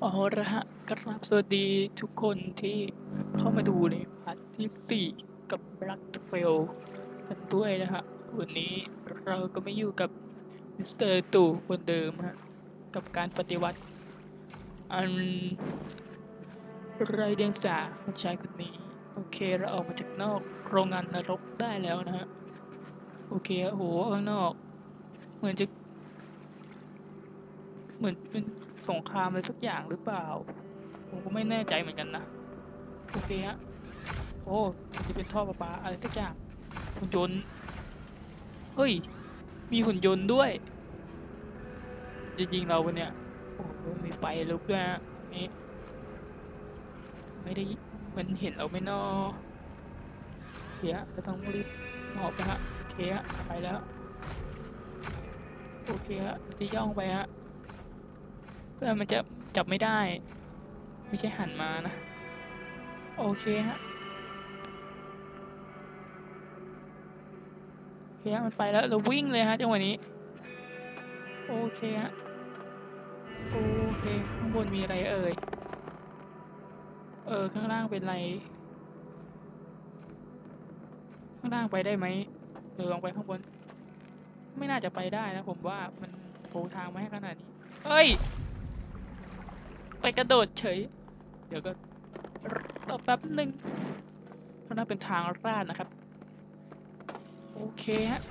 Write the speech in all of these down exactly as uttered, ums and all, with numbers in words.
อ๋อละฮะกราบสวัสดีทุกคนที่เข้ามาดูในพาร์ทที่สี่กับ Black Trail กันด้วยนะฮะวันนี้เราก็ไม่อยู่กับมิสเตอร์ตู่คนเดิมฮะกับการปฏิวัติอันไร้เดียงสาของชายคนนี้โอเคเราออกมาจากนอกโรงงานนรกได้แล้วนะฮะโอเคโอ้โหข้างนอกเหมือนจะเหมือนเป็นสงครามอะไรสักอย่างหรือเปล่าผมก็ไม่แน่ใจเหมือนกันนะโอเคฮะ โอ้มันจะเป็นท่อประปาอะไรสักอย่างหุ่นยนต์เฮ้ยมีหุ่นยนต์ด้วยจะยิงเราปะเนี่ยโอ้โหมีไฟลุกด้วยฮะนี่ไม่ได้มันเห็นเราไม่นอเสียจะต้องรีบหมอบนะฮะโอเคฮะไปแล้วโอเคฮะจะย่องไปฮะเพื่อมันจะจับไม่ได้ไม่ใช่หันมานะโอเคฮะโอเคฮะมันไปแล้วเราวิ่งเลยฮะจังหวะนี้โอเคฮะโอเคข้างบนมีอะไรเอ่ยเออข้างล่างเป็นอะไรข้างล่างไปได้ไหมเออลองไปข้างบน ไม่น่าจะไปได้นะผมว่ามันปูทางมาให้ขนาดนี้เฮ้ยไปกระโดดเฉยเดี๋ยวก็รอแป๊บหนึ่งเพราะน่าเป็นทางลาดนะครับโอเคฮะ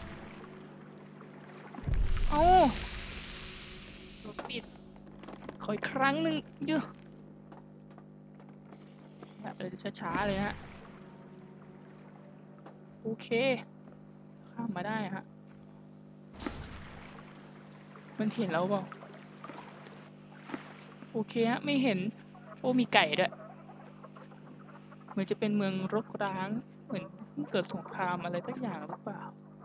เอารถปิดขออีกครั้งหนึ่งเยอะแบบเลยช้าๆเลยฮะโอเคข้ามมาได้ฮะมันเห็นเราเปล่าโอเคฮะไม่เห็นโอ้มีไก่ด้วยเหมือนจะเป็นเมืองรกร้างเหมือนเกิดสงครามอะไรสักอย่างหรือเปล่า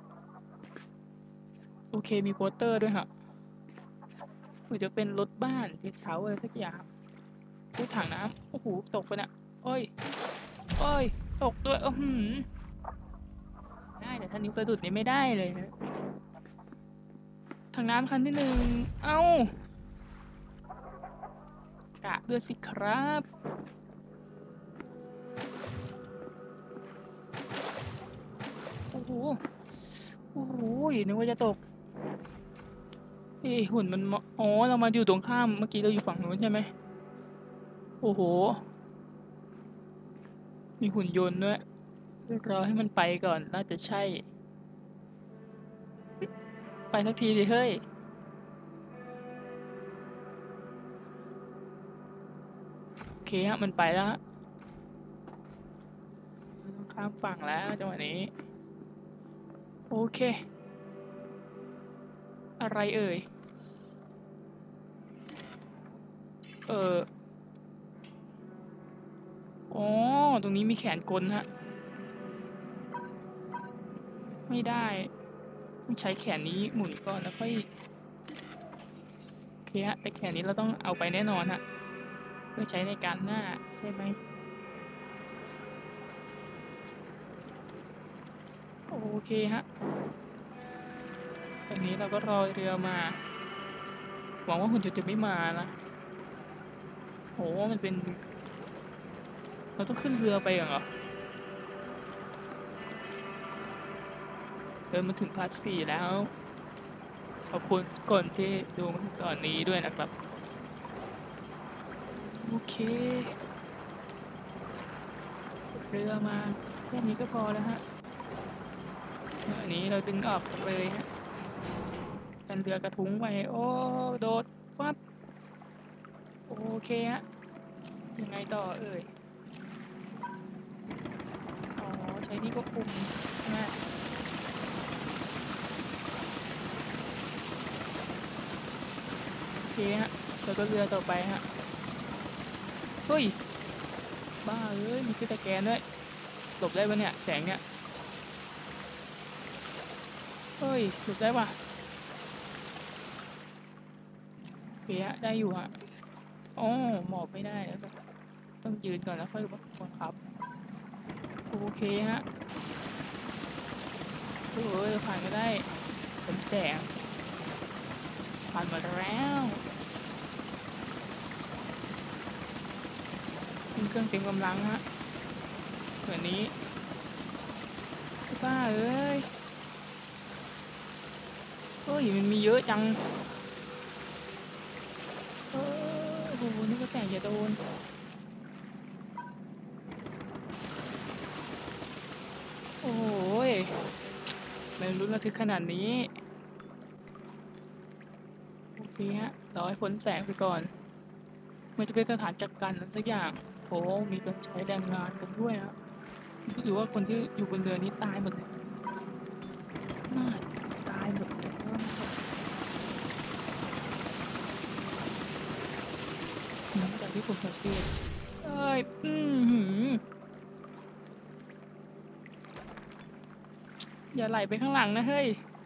โอเคมีโปสเตอร์ด้วยฮะเหมือนจะเป็นรถบ้านที่เช้าอะไรสักอย่างอุ้ยถังน้ำโอ้โหตกไปน่ะโอ้ยโอ้ยตกด้วยอือหือได้แต่ถ้านิ้วสะดุดนี่ไม่ได้เลยนะถังน้ำคันที่หนึ่งเอ้ากะด้วยสิครับโอ้โหโอ้โหนึกว่าจะตกเอ้หุ่นมันมาอ๋อเรามาอยู่ตรงข้ามเมื่อกี้เราอยู่ฝั่งนู้นใช่ไหมโอ้โหมีหุ่นยนต์ด้วยรอให้มันไปก่อนน่าจะใช่ไปสักทีดิเฮ้ยโอเคฮะมันไปแล้วฮะข้ามฝั่งแล้วจังหวะนี้โอเคอะไรเอ่ยเอออ๋อตรงนี้มีแขนกลฮะไม่ได้ต้องใช้แขนนี้หมุนก่อนแล้วค่อยโอเคฮะแต่แขนนี้เราต้องเอาไปแน่นอนฮะเพื่อใช้ในการหน้าใช่ไหมโอเคฮะตอนนี้เราก็รอเรือมาหวังว่าหุ่นยนต์จะไม่มานะโหมันเป็นเราต้องขึ้นเรือไปเหรอเดินมาถึงพาร์ทสี่แล้วขอบคุณก่อนที่ดูมาถึงตอนนี้ด้วยนะครับโอเคเรือมาแค่นี้ก็พอแล้วฮะอันนี้เราดึงออกเลยฮะเป็นเรือกระทุ้งไปโอ้โดดปั๊บโอเคฮะยังไงต่อเอ่ยอ๋อใช้นี่ควบคุมนะโอเคฮะแล้วก็เรือต่อไปฮะเฮ้ยบ้าเอ้ยมีคือตะแกรงด้วยหลบได้ปะเนี่ยแสงเนี่ยเฮ้ยหลบได้ปะโอเคฮะได้อยู่ฮะอ๋อหมอบไม่ได้แล้วต้องยืนก่อนแล้วค่อยบังคับโอเคฮะโอ้ยผ่านมาได้เป็นแสงผ่านมาแล้วเครื่องเต็มกำลังฮะเหมือนนี้บ้าเอ้ยเฮ้ยมันมีเยอะจังเออโอ้โหนี่ก็แต่อย่าโดนโอ้ยมันรุนระทึกขนาดนี้โอเคฮะรอให้พ้นแสงไปก่อนมันจะเป็นสถานจัดการอะไรสักอย่างโอ้มีการใช้แรงงานกันด้วยฮะหรือว่าคนที่อยู่บนเรือนี้ตายหมดเลยน่าตายหมดเลยหลังจากที่ผมสังเกตเอ้ยอืมหืมอย่าไหลไปข้างหลังนะเฮ้ย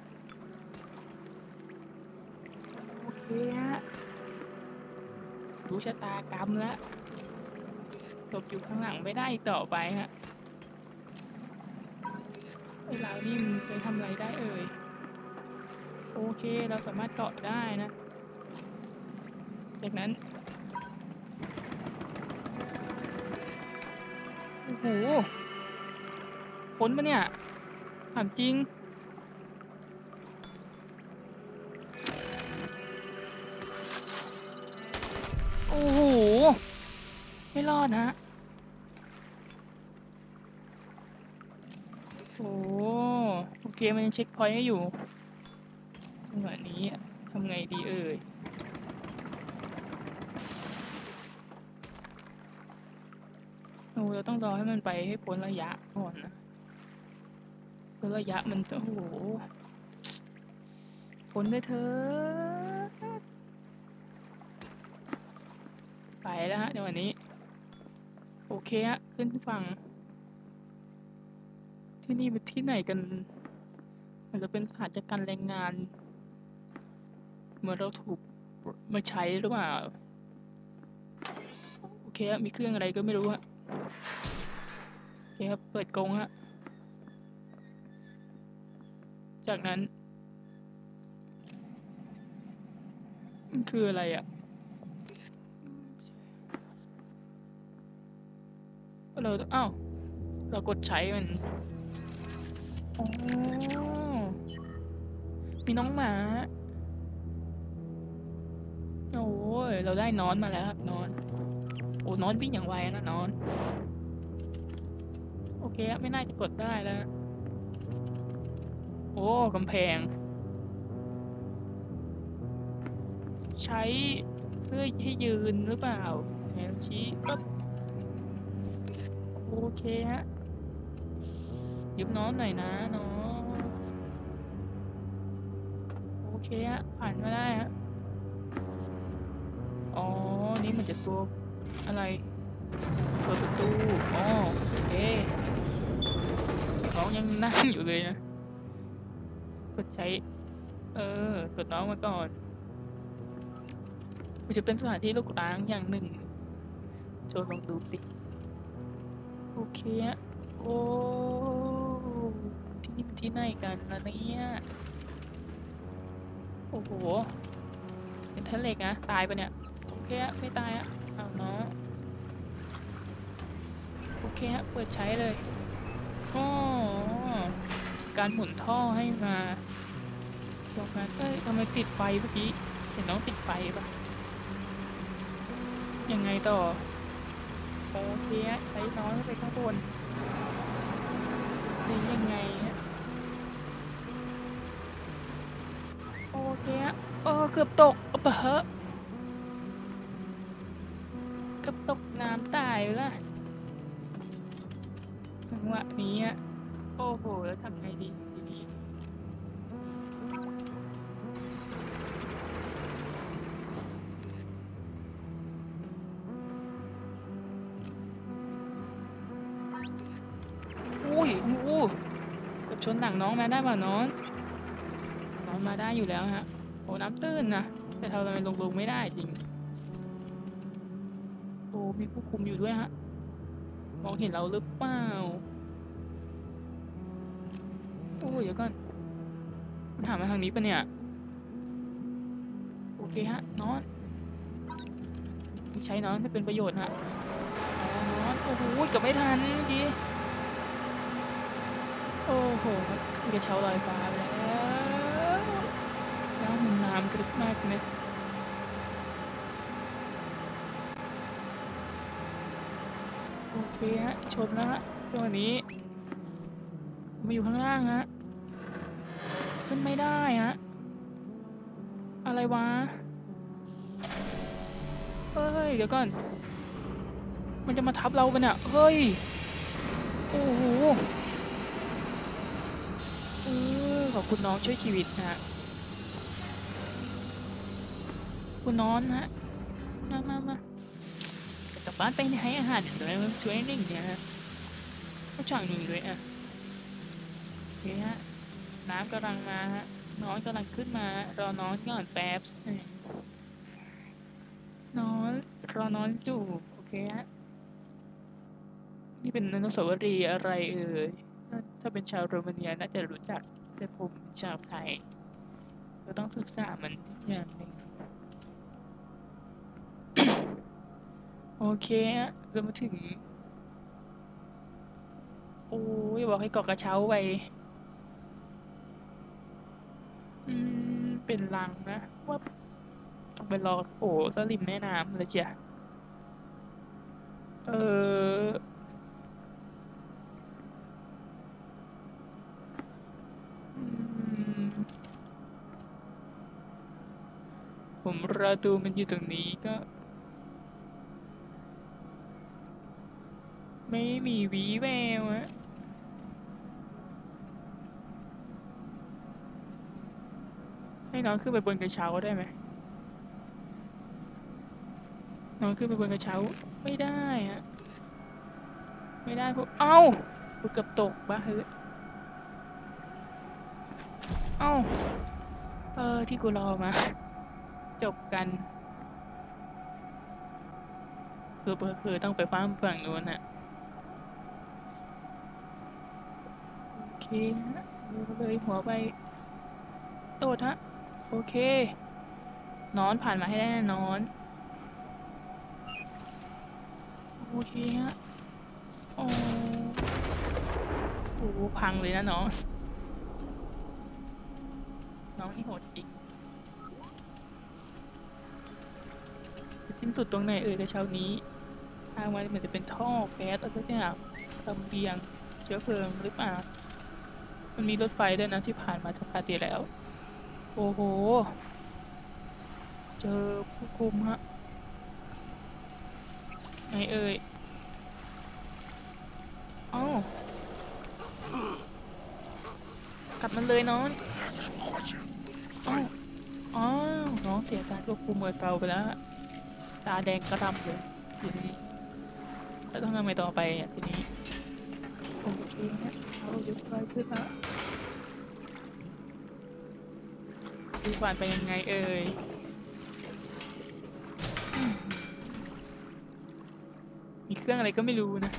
โอเคฮะรู้ชะตากรรมแล้วตกอยู่ข้างหลังไม่ได้อีกต่อไปฮะไอ้เรานี่มันไปทำอะไรได้เอ่ยโอเคเราสามารถเกาะได้นะจากนั้นโอ้โหพ้นปะเนี่ยถามจริงโอ้โหไม่รอดฮะโอ้โอเคมันยังเช็คพอยต์ให้อยู่จังหวะนี้ทำไงดีเอ่ยโอ้เราต้องรอให้มันไปให้พ้นระยะก่อนนะเพราะระยะมันโอ้โหพ้นได้เถอะไปแล้วฮะจังหวะนี้โอเคฮะขึ้นฝั่งที่นี่เป็นที่ไหนกันมันจะเป็นสถานจัดการแรงงานเมื่อเราถูกมาใช้หรือเปล่าโอเคฮะมีเครื่องอะไรก็ไม่รู้ฮะโอเคครับเปิดกรงฮะจากนั้นมันคืออะไรอ่ะเราอ้าวเรากดใช้มันอ๋อมีน้องหมาโอ้ยเราได้นอนมาแล้วครับนอนโอ้นอนวิ่งอย่างไวนะนอนโอเคไม่น่าจะกดได้แล้วโอ้กำแพงใช้เพื่อให้ยืนหรือเปล่าแผนชี้ปั๊บโอเคฮะยุบน้องหน่อยนะน้องโอเคฮะผ่านมาได้ฮะอ๋อนี่มันจะตัวอะไรเปิดประตูอ๋อโอเคน้องยังนั่งอยู่เลยนะกดใช้เออกดน้องมาก่อนมันจะเป็นสถานที่ลูกร้างอย่างหนึ่งโจลองดูสิโอเคฮะโอ้ที่นี่เป็นที่ไหนกันล่ะเนี่ยโอ้โหเป็นทะเลกนะตายปะเนี่ยโอเคฮะไม่ตายฮะเอาเนาะโอเคฮะเปิดใช้เลยอ๋อการหมุนท่อให้มาบอกนะเอ้ยทำไมติดไฟเมื่อกี้เห็นน้องติดไฟปะยังไงต่อโอเคฮะใช้น้อยไปข้างบนเป็นยังไงฮะโอเคฮะโอ้เกือบตกเอาไปเหอะเกือบตกน้ำตายไปละจังหวะนี้ฮะโอ้โหแล้วทำไงดีทีนี้อุ้ยอู้กับชนหลังน้องมาได้ป่ะน้องน้องมาได้อยู่แล้วฮะโอ้น้ำตื้นนะแต่ทำไมลงลงไม่ได้จริงโอ้มีผู้คุมอยู่ด้วยฮะมองเห็นเราหรือเปล่าโอ้เดี๋ยวก่อนมันถามมาทางนี้ปะเนี่ยโอเคฮะน้องใช้น้องให้เป็นประโยชน์ฮะอ๋อโอ้โหเกับไม่ทันเมื่อกี้โอ้โหมีกระเช้าลอยฟ้าไปแล้วแล้วมันน้ำกรึกมากเลยโอเคฮะชนแล้วฮะตัวนี้มาอยู่ข้างล่างฮะขึ้นไม่ได้ฮะอะไรวะเฮ้ยเดี๋ยวก่อนมันจะมาทับเราปะเนี่ยเฮ้ยโอ้โหเออขอบคุณน้องช่วยชีวิตนะฮะคุณน้องฮะมามามา กลับบ้านไปให้อาหารเดี๋ยวเราช่วยหนึ่งเนี่ยนะก็ช่างหนึ่งด้วยอ่ะโอเคฮะน้ำกำลังมาฮะน้องกำลังขึ้นมารอน้องก่อนแป๊บน้องรอน้องจู่โอเคฮะนี่เป็นอนุสาวรีย์อะไรเอ่ยถ้าเป็นชาวโรมาเนียน่าจะรู้จักแต่ผมชาวไทยเราต้องศึกษามันอย่างหนึ่ง โอเคฮะเรามาถึงโอ้ยบอกให้เกาะกระเช้าไปอืมเป็นลังนะว่าต้องไปรอโอ้สลิมแม่น้ำเลยเจียเอออืมผมรอดูมันอยู่ตรงนี้ก็ไม่มีวีแววอะให้น้องขึ้นไปบนกระเช้าได้ไหมน้องขึ้นไปบนกระเช้าไม่ได้อะไม่ได้พวกเอ้ากูเกือบตกบ้าเฮ้ยเอ้าเออที่กูรอมาจบกันคือคือต้องไปฟ้ามฝั่งนู้นอะโอเคฮะเลยหัวไปโดดฮะโอเคนอนผ่านมาให้ได้นะนอนโอเคฮะโอ้โหพังเลยนะน้องน้องนี่โหดจริงสิ้นสุดตรงไหนเอ่ยกระเช้านี้ทางมันเหมือนจะเป็นท่อแก๊สอะไรสักอย่างลำเลียงเชื้อเพลิงหรือเปล่ามันมีรถไฟด้วยนะที่ผ่านมาสักพักที่แล้วโอ้โหเจอผู้คุมฮะไงเอ่ยอ้าวกลับมันเลยน้องอ้าวอ้าวน้องเสียการควบคุมเมื่อเกาไปแล้วตาแดงกระดำเลยทีนี้แล้วต้องทำไงต่อไปอ่ะทีนี้โอเคนะเอายกไปขึ้นละดูผ่านไปยังไงเอ่ยมีเครื่องอะไรก็ไม่รู้นะ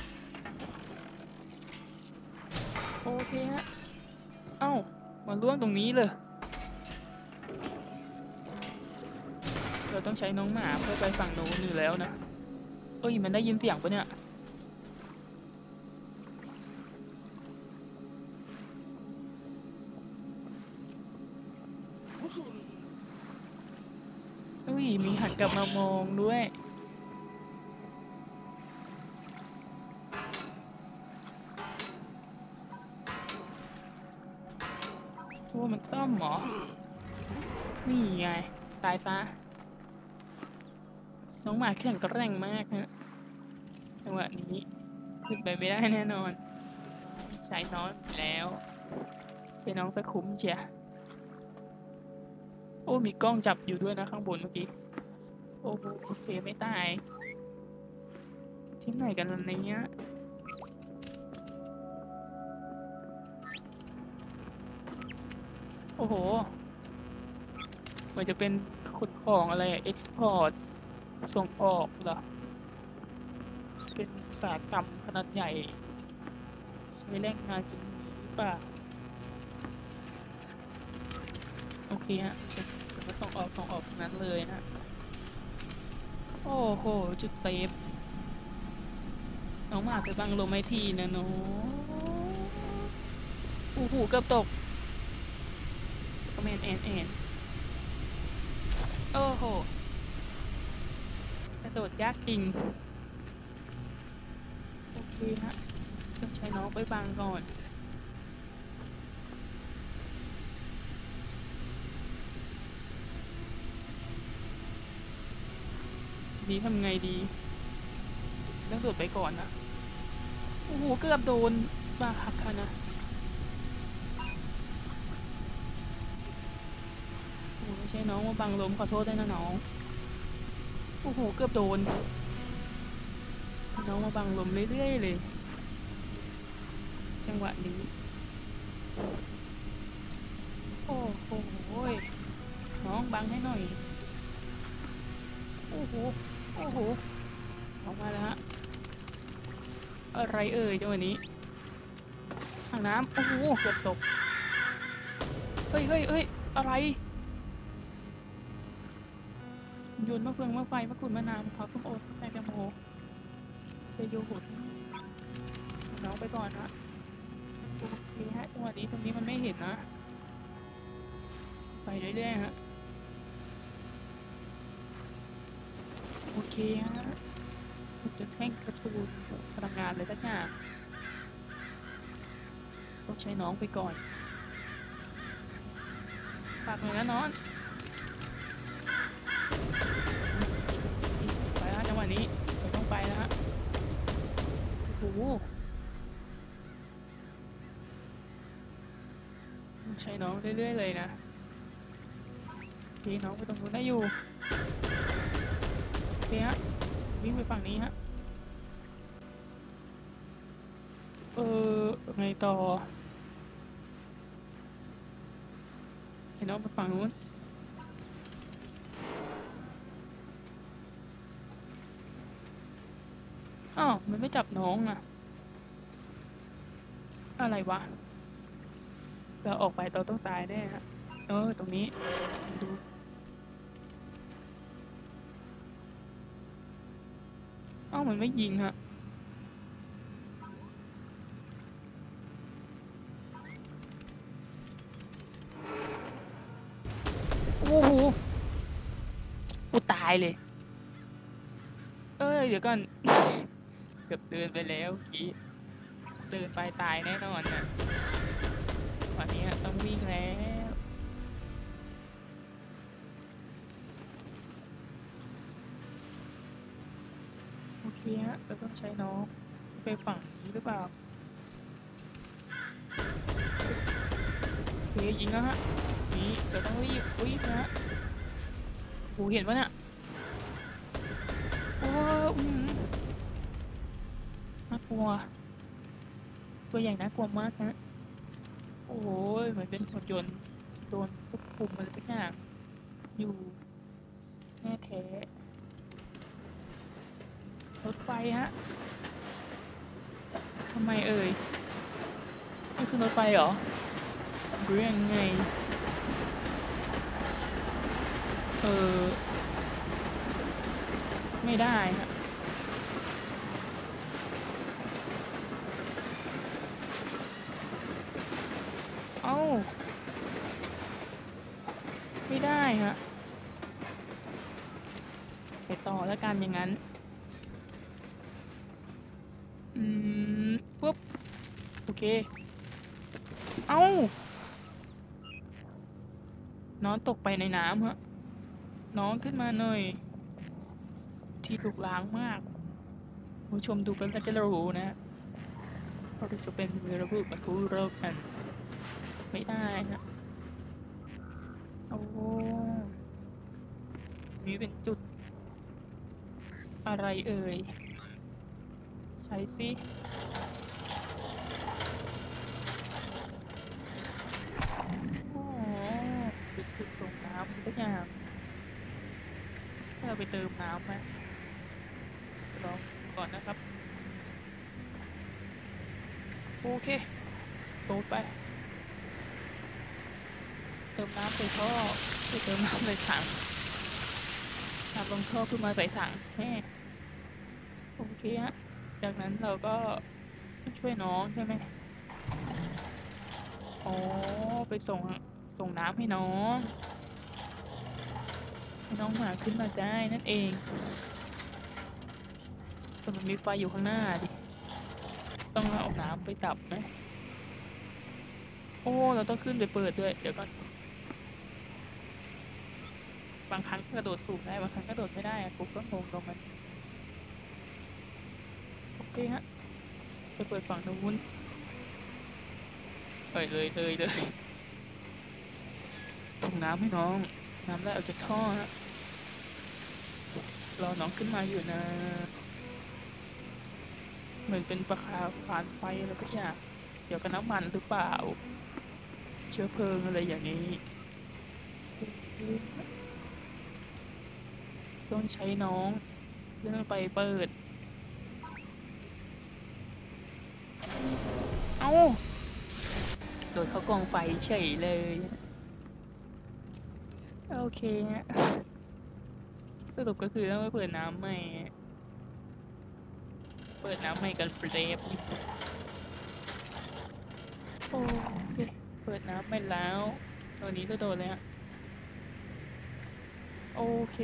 โอเคฮะเอ้ามาล่วงตรงนี้เลยเราต้องใช้น้องหมาเพื่อไปฝั่งโน้นอยู่แล้วนะเอ้ยมันได้ยินเสียงปะเนี่ยเอ้ยมีหันกลับมามองด้วยโอ้มันซ่อมหรอนี่ไงตายซะน้องหมาแข็งแกร่งมากฮะจังหวะนี้ขึ้นไปไม่ได้แน่นอนใช้น้องแล้วเป็นน้องตะคุ้มเชียโอ้มีกล้องจับอยู่ด้วยนะข้างบนเมื่อกี้โอ้โอเคไม่ตายที่ไหนกันล่ะเนี้ยโอ้โหมันจะเป็นขนของอะไรเอ็กซ์พอร์ตส่งออกเหรอเป็นอุตสาหกรรมขนาดใหญ่ใช้แรงงานจริงหรือเปล่าโอเคฮะผมก็ส่งออกส่งออกนั้นเลยฮะโอ้โหจุดเซฟน้องหมาไปบังลมไม่ทีนะเนาะโอ้โหเกือบตกแมนแอนแอนโอ้โหกระโดดยากจริงโอเคฮะต้องใช้น้องไปบังก่อนนี้ทำไงดีต้องโดดไปก่อนนะโอ้โหเกือบโดนบ้าหักค่ะนะโอ้ไม่ใช่น้องมาบังลมขอโทษด้วยนะน้องโอ้โหเกือบโดนน้องมาบังลมเรื่อยๆเลยจังหวะนี้โอ้โหน้องบังให้หน่อยโอ้โหโอ้โหออกมาแล้วฮะอะไรเอ่ยจังหวะนี้ทางน้ำโอ้โหเกือบตกเฮ้ยเฮ้ยเฮ้ยอะไรโยนมะเฟืองมะไฟมะกรูดมะนาวมะพร้าวส้มโอแตงโมเชยโยหุนน้องไปก่อนนะโอเคฮะจังหวะนี้ตรงนี้มันไม่เห็นนะไปเรื่อยๆฮะโอเคฮะจะแท่งกระตูนพลังงานเลยสักอย่างต้องใช้น้องไปก่อนฝากหน่อยนะน้องไปแล้วจังหวะนี้เราต้องไปแล้วฮะโอ้โหต้องใช้น้องเรื่อยๆเลยนะพี่น้องไปตรงนู้นได้อยู่โอเคฮะวิ่งไปฝั่งนี้ฮะเออไงต่อให้น้องไปฝั่งนู้นอ้าวมันไม่จับน้องอ่ะอะไรวะเราออกไปเราต้องตายแน่ฮะเออตรงนี้ดูอ้าวมันไม่ยิงฮะโอ้โหกูตายเลยเอ้ยเดี๋ยวก่อนเกือบเดินไปแล้วกี้เดินไปตายแน่นอนนะวันนี้ต้องวิ่งแล้วโอเคฮะเราต้องใช้น้องไปฝั่งนี้หรือเปล่าโอเคยิงแล้วฮะนี่เราต้องรีบวิ่งนะโหเห็นปะเนี่ยโอ้อืมน่ากลัวตัวใหญ่น่ากลัวมากนะโอ้ยเหมือนเป็นหุ่นยนต์โดนควบคุมอะไรสักอย่างอยู่แน่แท้รถไฟฮะทำไมเอ่ยนี่คือรถไฟเหรอหรือยังไงเออไม่ได้ฮะเอ้าไม่ได้ฮะไปต่อแล้วกันอย่างนั้นอืมปุ๊บโอเคเอ้าน้องตกไปในน้ำฮะน้องขึ้นมาหน่อยที่ถูกล้างมากผู้ชมดูกันก็จะรู้นะเราจะเป็นวีรบุรุษมาคู่โรคกันไม่ได้นะโอ้นี่เป็นจุดอะไรเอ่ยใช้สิโอ้จุดจุดส่งน้ำทุกอย่างถ้าเราไปเติมน้ำไหมลองก่อนนะครับโอเคโดดไปเติมน้ำใส่ท่อไปเติมน้ำใส่ถังน้ำลงท่อขึ้นมาใส่ถังแม่โอเคฮะใจจากนั้นเราก็ช่วยน้องใช่ไหมอ๋อไปส่งส่งน้ำให้น้องให้น้องหมาขึ้นมาได้นั่นเองแต่มันมีไฟอยู่ข้างหน้าดิต้องเอาน้ำไปดับไหมโอ้เราต้องขึ้นไปเปิดด้วยเดี๋ยวก่อนบางครั้งกระโดดสูงได้บางครั้งกระโดดไม่ได้อะกูก็งงตรงมันโอเคฮะไปเปิดฝั่งนู้นเอ้ยเลยเลยเลยส่งน้ำให้น้องน้ำได้ออกจากท่อฮะรอน้องขึ้นมาอยู่นะเหมือนเป็นประคาฝานไฟอะไรสักอย่างเกี่ยวกับน้ำมันหรือเปล่าเชื้อเพลิงอะไรอย่างนี้ต้องใช้น้องเพื่อไปเปิดเอ้าโดนเขากองไฟเฉยเลยโอเคฮะสรุปก็คือต้องไปเปิดน้ำใหม่เปิดน้ำใหม่กันเปรฟโอเคเปิดน้ำไปแล้วตัวนี้จะโดนเลยฮะโอเค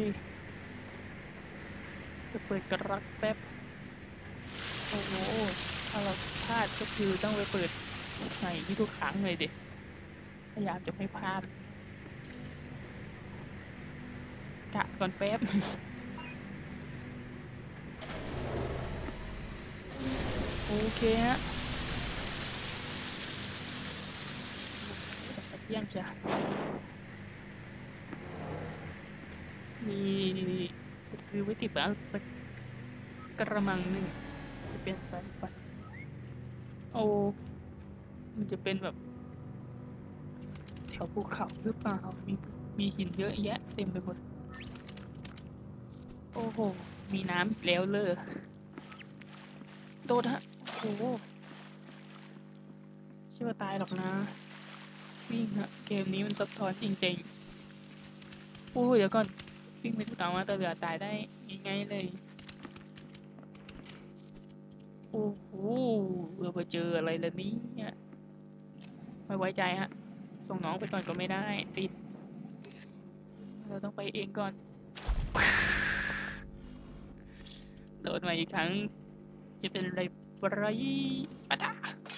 จะเปิดกระรักแป๊บโอ้โหถ้าเราพลาดก็คือต้องไปเปิดใหม่ที่ทุกครั้งเลยเด็กพยายามจะไม่พลาดกะก่อนแป๊บโอเคฮะเที่ยงจ้ะมีคือไว้ติดแบบกระมังหนึ่งจะเป็นไฟไฟโอ้มันจะเป็นแบบแถวภูเขาหรือเปล่ามีมีหินเยอะแยะเต็มไปหมดโอ้โหมีน้ำอีกแล้วเลยโดดฮะโอ้โหเชื่อว่าตายหรอกนะวิ่งฮะเกมนี้มันซับซ้อนจริงๆโอ้ยเดี๋ยวก่อนวิ่งไปถูกตามมาแต่เหลือตายได้ง่ายๆเลยโอ้โหเราไปเจออะไรแล้วนี้เนี่ยไม่ไว้ใจฮะส่งน้องไปก่อนก็ไม่ได้ติดเราต้องไปเองก่อนโดดมาอีกครั้งจะเป็นอะไรบรายปะดา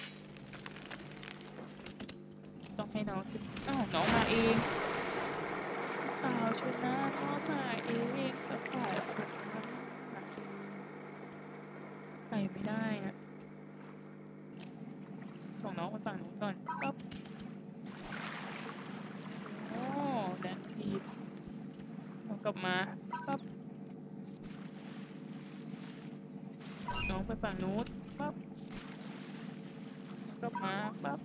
ต้องให้น้องขึ้นอ้าวน้องมาเองเปล่าชวนนะน้องมาเองก็ฝ่ายไปไม่ได้อะส่งน้องไปฝั่งนู้นก่อนปั๊บโอ้แดนทีน้องกลับมาปั๊บน้องไปฝั่งนู้นปั๊บกลับมาปั๊บ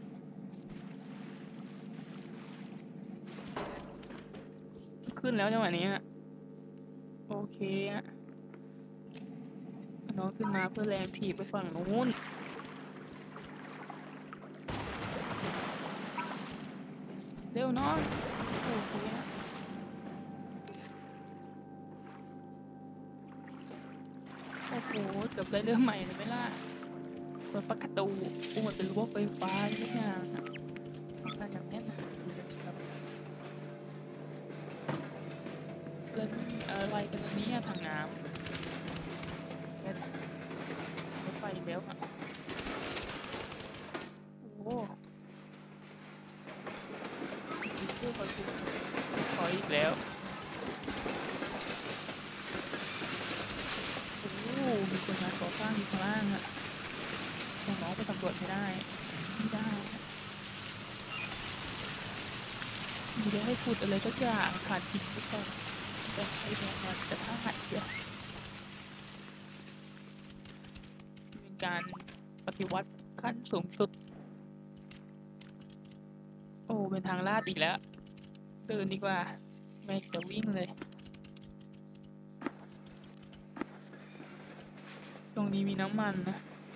ขึ้นแล้วจังหวะนี้โอเคอะน้องขึ้นมาเพื่อแรงถีบไปฝั่งนู้นเร็วน้องโอเคอะโอ้โหเกือบได้เรื่องใหม่เลยไหมล่ะเปิดประตูโอ้มันเป็นรั้วไฟฟ้าทุกอย่างอะน่าจะแน่นนะเล่นอะไรกันนี้ทางน้ำแค่รถไฟแล้วอ่ะโอ้พูดไปพูดขออีกแล้วโอ้มีคนงานก่อสร้างอยู่ข้างล่างอ่ะส่งน้องไปสำรวจไม่ได้ไม่ได้มีได้ให้พูดอะไรสักอย่างขาดจิตทุกคนแต่ใช้แรงงานแต่ถ้าหัดเยอะเป็นการปฏิวัติขั้นสูงสุดโอ้เป็นทางลาดอีกแล้วเดินดีกว่าไม่จะวิ่งเลยตรงนี้มีน้ำมันนะ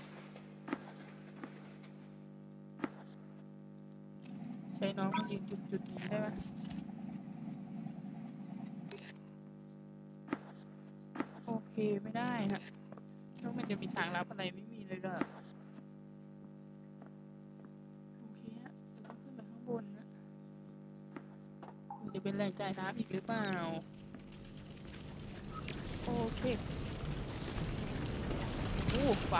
ใช้น้องมายืนจุดจุดนี้ได้ไหมโอเคไม่ได้ฮะแล้วมันจะมีทางลับอะไรไม่มีเลยก็โอเคฮะจะต้องขึ้นไปข้างบนนะมันจะเป็นแหล่งจ่ายน้ำอีกหรือเปล่าโอเคโอ้ไฟ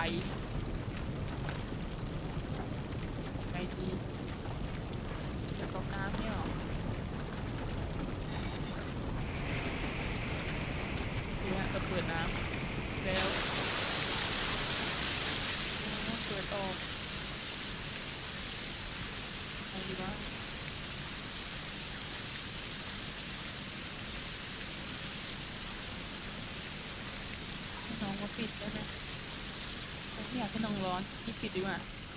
ไงดีจะตกน้ำเนี่ยหรอเนี่ยจะเปิดน้ำแล้วเปิดออกไงดีวะให้น้องมาปิดได้ไหมไม่อยากให้น้องร้อนที่ปิดดีกว่า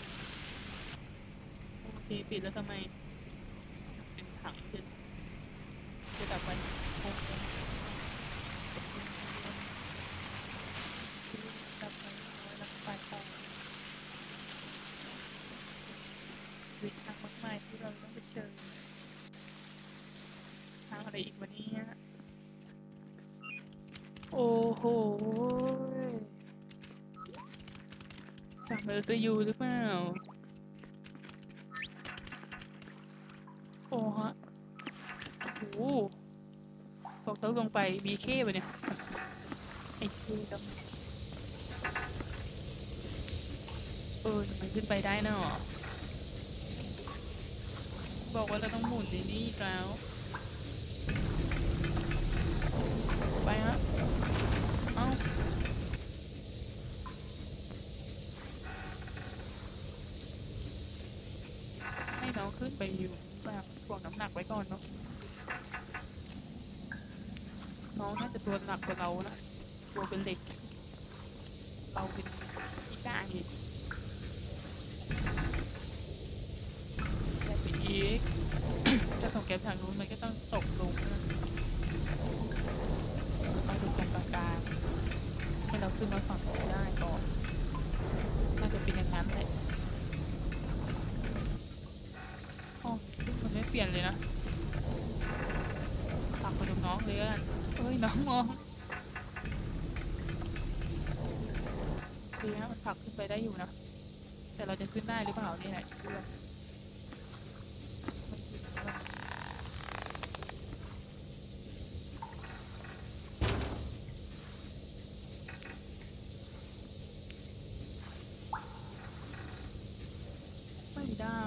โอเคปิดแล้วทำไมเป็นถังจะจะดับไฟโอ้โหดับไฟน้อยแล้วไฟพอวิทางมากมายที่เราต้องไปเจอทางอะไรอีกวันนี้โอ้โหสั่งเราจะอยู่หรือเปล่าโอ้ฮะโอ้โหบอกเขาลงไปมีเคปะเนี่ยไอ้เคดำเออทำไมขึ้นไปได้เนาะบอกว่าเราต้องหมุนในนี้อีกแล้วไปฮะเอ้าให้น้องขึ้นไปอยู่แบบถ่วงน้ำหนักไว้ก่อนเนาะน้องน่าจะตัวหนักกว่าเรานะตัวเป็นเหล็กเราเป็นอีก้างอีกแต่ไปอีกถ้าส่งแก๊ปทางนู้นมันก็ต้องตกลงนะต้องดูตรงกลางๆให้เราขึ้นมาฝั่งนี้ได้ก่อนน่าจะเป็นอย่างนั้นแหละอ๋อมันไม่เปลี่ยนเลยนะฝากไปดูน้องเลยกันเอ้ยน้องมองคือนะมันผลักขึ้นไปได้อยู่นะแต่เราจะขึ้นได้หรือเปล่านี่แหละเรื่องไม่ได้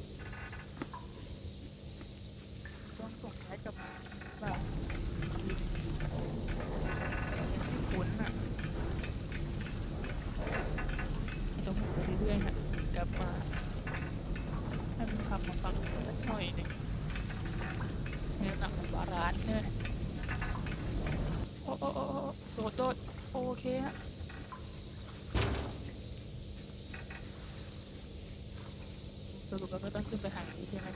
ต้องส่งย้ายกลับมาแบบไม่พ้นอ่ะต้องหมุนไปเรื่อยๆฮะกลับมาให้มันขับมาฟังสักหน่อยหนึ่งเนี่ยหนักมันบาลานซ์เนี่ยโอ้โอ้โอ้โดดโดดโอเคฮะสรุปเราก็ต้องขึ้นไปทางนี้ใช่ไหม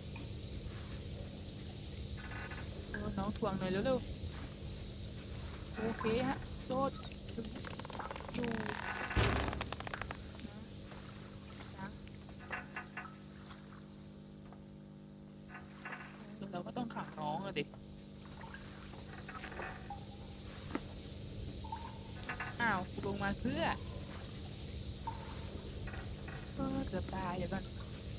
โอ้น้องทวงหน่อยเร็วๆโอเคฮะโดดอยู่เราก็ต้องขังน้องอะดิอ้าวลงมาเพื่อเออเกือบตายเดี๋ยวก่อน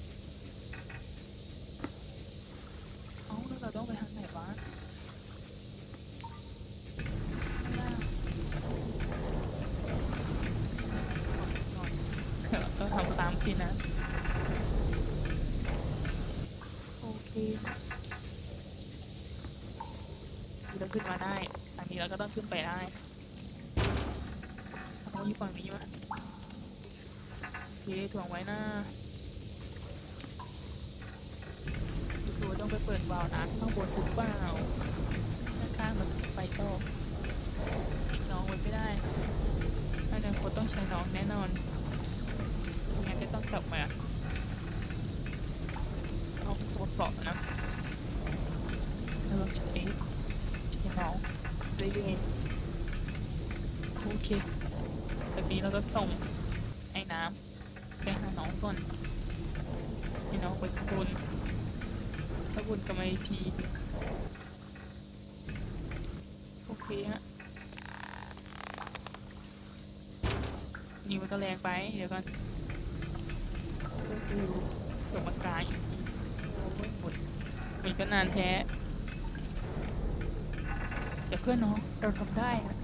เอ้าแล้วเราต้องไปทางไหนวะข้างล่างเราทำตามพี่นะโอเคเราขึ้นมาได้ทางนี้เราก็ต้องขึ้นไปได้เราอยู่ฝั่งนี้วะโอเคถ่วงไว้นะดูต้องไปเปิดวาล์วน้ำข้างบนถูกเปล่าข้างๆมันไปต่อทิ้งน้องไว้ไม่ได้อนาคตต้องใช้น้องแน่นอนงั้นก็ต้องกลับมาเอาโคตรเกาะนะแล้วเราจะเอ๊ะใช้น้องเรื่อยๆโอเคตอนนี้เราก็ส่งไอ้น้ำไปหาน้องก่อนให้น้องไปข้างบนถ้าบุญกลับมาอีกทีโอเคฮะนี่มันก็แรงไปเดี๋ยวก่อนก็คือส่งมากลางอีกทีโอ้ยหมดมันก็นานแท้แต่เพื่อนน้องเราทำได้อะ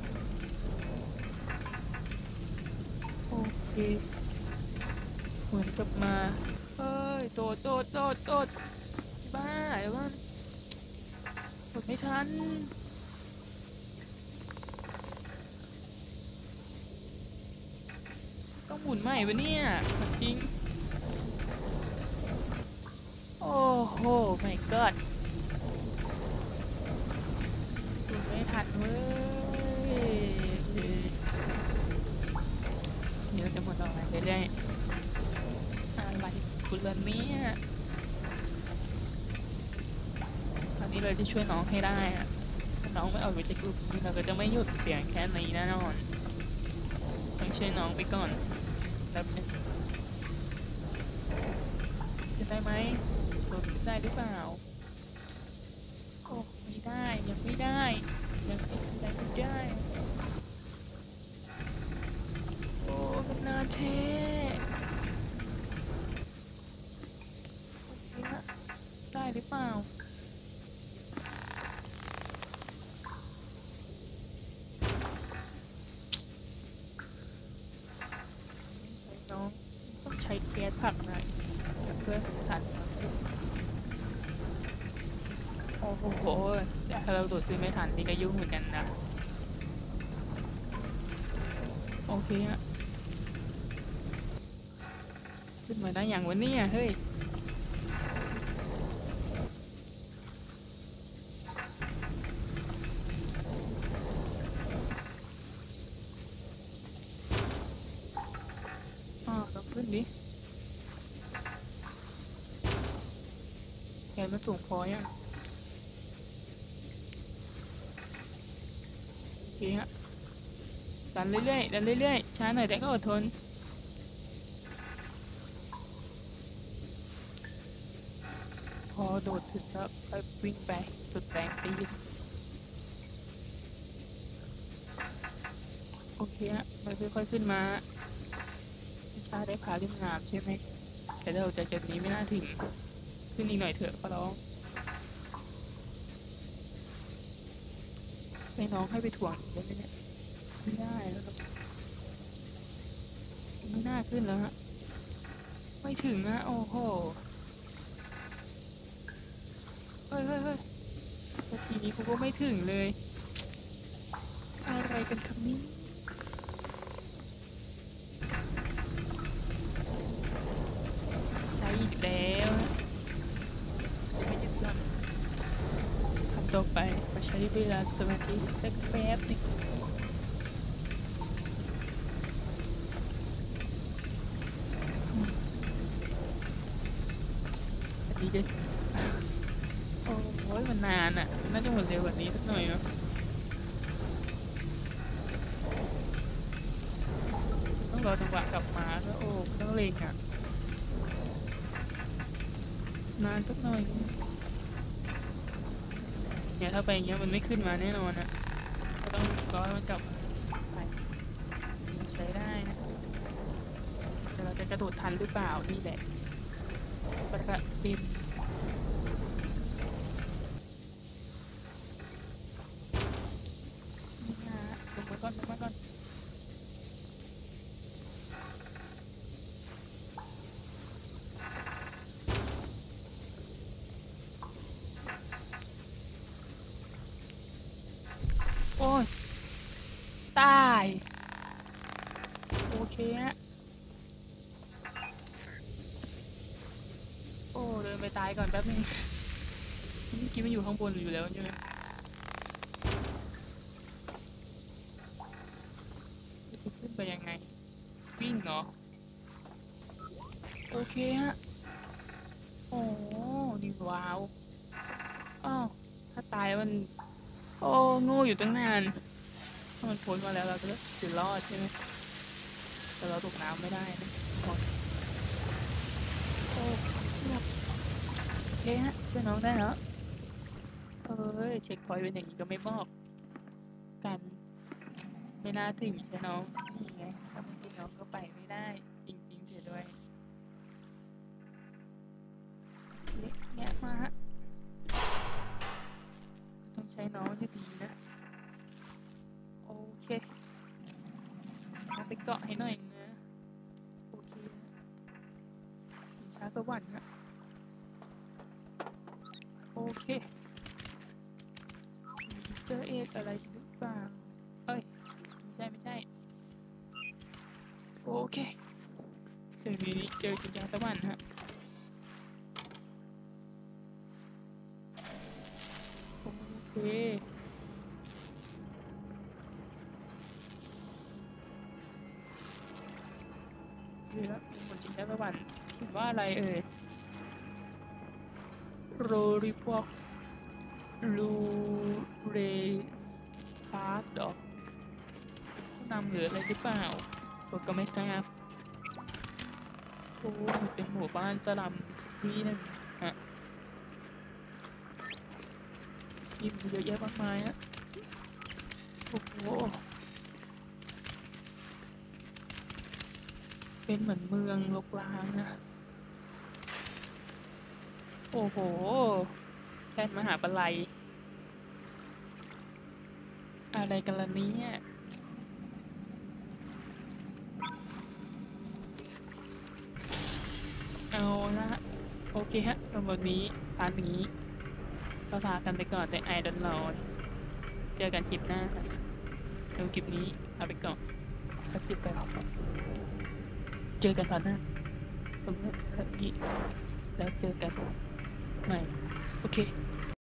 โอเคเหมือนกับมาเฮ้ยโดดโดดโดดโดดบ้าเดี๋ยวก่อนกดไม่ทันต้องหมุนใหม่ปะเนี่ยจริงโอ้โหไม่กอดหมุนไม่ทันเว้ยเดี๋ยวจะหมดออกไปเรื่อยๆอะไรคุณละเนี่ยตอนนี้เราจะช่วยน้องให้ได้อะถ้าน้องไม่ออกไปจากกลุ่มนี้เราก็จะไม่หยุดเสียงแค่นี้แน่นอนต้องช่วยน้องไปก่อนแล้วเป็นจะได้ไหมโดดขึ้นได้หรือเปล่าโอ้ไม่ได้ยังไม่ได้ยังไม่ได้ไม่ได้โอ้มันนานแท้โอเคฮะได้หรือเปล่าน้องต้องใช้แก๊สผลักหน่อยเพื่อทันโอ้โหถ้าเราโดดขึ้นไม่ทันนี่ก็ยุ่งเหมือนกันนะโอเคฮะขึ้นมาได้อย่างวันนี้เฮ้ยอ๋อเราขึ้นดิแกมันสูงพอยังโอเคฮะดันเรื่อยๆดันเรื่อยๆช้าหน่อยแต่ก็อดทนพอโดดถึงแล้วค่อยวิ่งไปสุดแรงตีนโอเคฮะมันค่อยๆขึ้นมาช้าได้ผาเรียมงามใช่ไหมแต่เราจะจุดนี้ไม่น่าถึงขึ้นอีกหน่อยเถอะขอร้องให้น้องให้ไปถ่วงได้ไหมเนี่ยไม่ได้แล้วครับไม่น่าขึ้นแล้วฮะไม่ถึงนะโอ้โหเฮ้ยเฮ้ยเฮ้ยทีนี้กูก็ไม่ถึงเลยอะไรกันครับนี้ใช้อีกแล้วไม่ยึดหลักทำต่อไปมาใช้เวลาสมาธิสักแป๊บหนึงอันนี้จะโอ้ยมันนานอ่ะน่าจะหมดเร็วกว่านี้สักหน่อยเนาะต้องรอจังหวะกลับมาแล้วโอ้ต้องเล็งอ่ะนานสักหน่อยเนี่ยถ้าไปอย่างเงี้ยมันไม่ขึ้นมาแน่นอนอ่ะก็ต้องรอให้มันกลับไปใช้ได้นะแต่เราจะกระโดดทันหรือเปล่านี่แหละประเด็นนี่นะลงมาก่อนลงมาก่อนโอ้ยตายโอเคฮะโอ้เดินไปตายก่อนแป๊บนึงเมื่อกี้มันอยู่ข้างบนอยู่แล้วใช่ไหมจะขึ้นไปยังไงวิ่งเหรอโอเคฮะโอ้นี่ว้าวอ้าวถ้าตายมันโอ้โง่อยู่ตั้งนานถ้ามันพ้นมาแล้วเราจะจะรอดใช่ไหมแต่เราตกน้ำไม่ได้นะโอ้โอ้โอเคฮะช่วยน้องได้แล้วเอ้ยเช็คพอยต์เป็นอย่างนี้ก็ไม่บอกกันไม่น่าถึงใช่น้องนี่ไงถ้าไม่ถึงน้องก็ไปไปเกาะให้หน่อยนะโอเคชิงช้าสวรรค์นะโอเคมีอีสเตอร์เอ็กอะไรหรือเปล่าเอ้ยไม่ใช่ไม่ใช่โอเคเจอมีเจอชิงช้าสวรรค์ฮะโอเคดูแล้วบนชิงช้าสวรรค์เขียนว่าอะไรเอ่ยโรริฟอกลูเรพาร์ดดอกผู้นำหรืออะไรหรือเปล่าผมก็ไม่ทราบโอ้เป็นหมู่บ้านสลัมที่นั่นฮะมีเยอะแยะมากมายฮะโอ้โหเป็นเหมือนเมืองรกร้างนะโอ้โหแค่มหาปลัยอะไรกันล่ะเนี่ยเอาละโอเคฮะสำหรับนี้พาร์ทนี้ก็ลากันไปก่อนแต่ไอดอนรอนเจอกันคลิปหน้าดูคลิปนี้ลาไปก่อนแล้วคลิปไปหรอกเจอกันตอนหน้าสมมติแบบนี้แล้วเจอกันใหม่โอเค